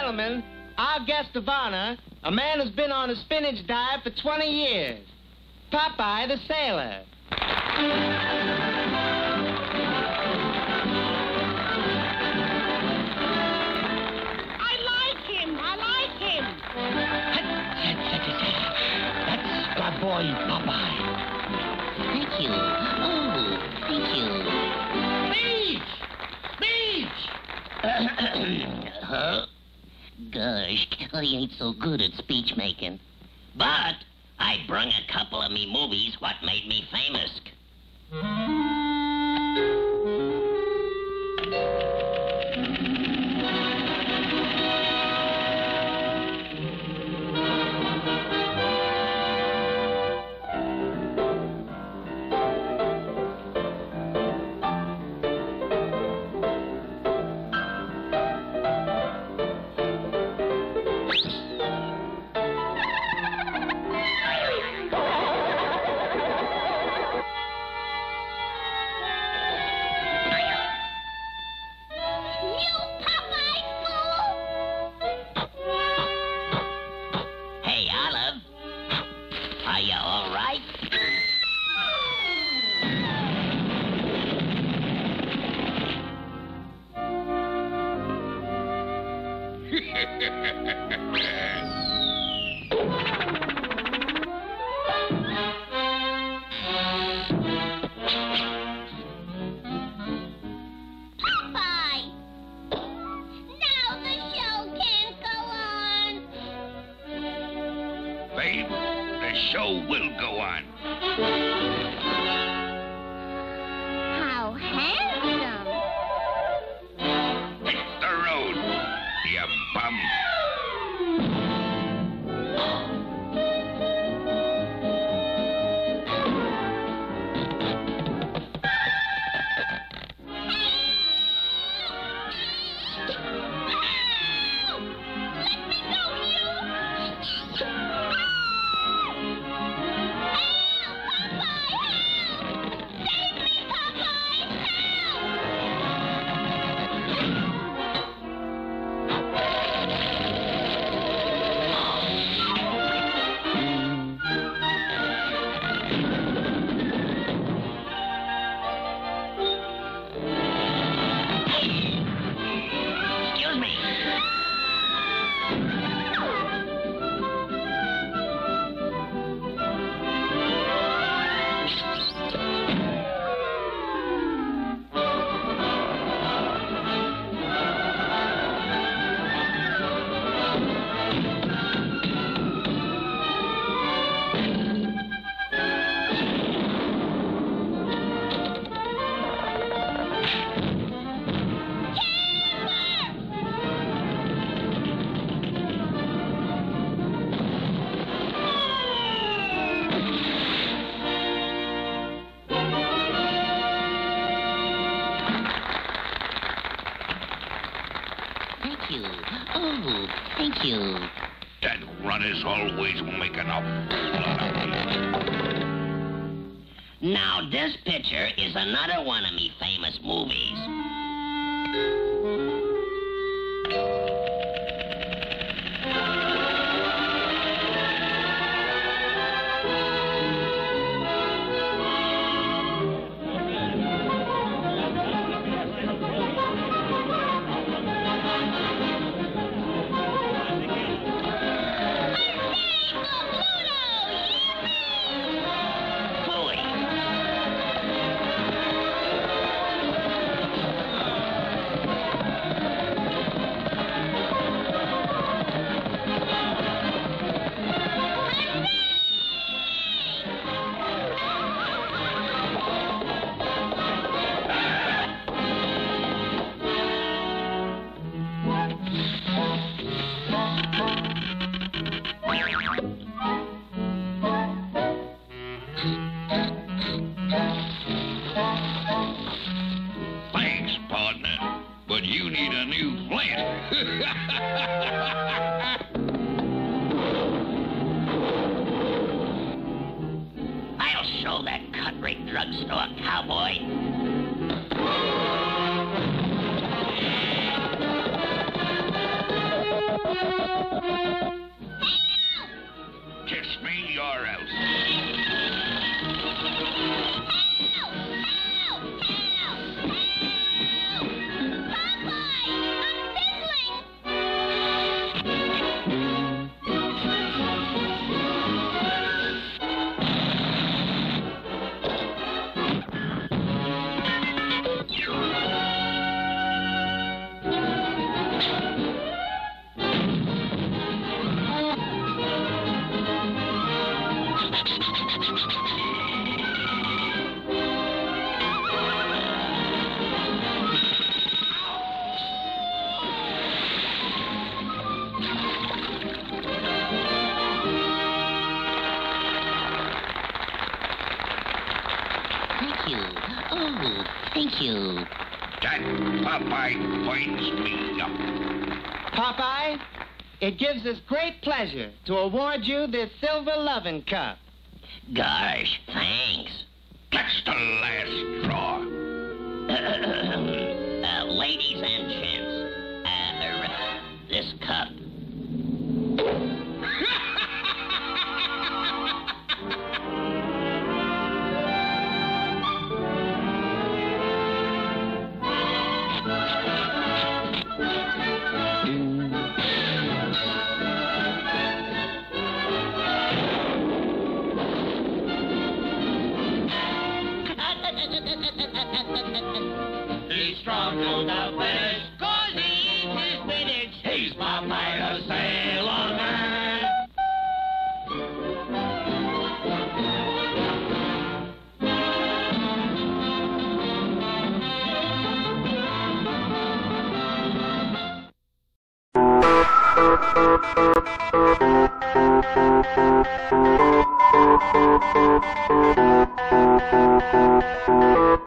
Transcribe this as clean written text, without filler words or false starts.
gentlemen, our guest of honor, a man who's been on a spinach diet for 20 years, Popeye the Sailor. I like him. That's my boy, Popeye. Thank you. Oh, thank you. Speech! Huh? Gosh, I ain't so good at speech making. But I brung a couple of me movies what made me famous. The show will go on. How handsome. Hit the road, you bum. Oh, thank you. That runner's always making a fool out of me. Now, this picture is another one of me famous movies. Thanks, partner, but you need a new flint. I'll show that cut-rate drugstore cowboy. That Popeye winds me up. Popeye, it gives us great pleasure to award you this silver loving cup. Gosh, thanks. That's the last straw. Ladies and gents, this cup. He's strong to the finish, 'cause he eats his spinach. He's Popeye the Sailor Man.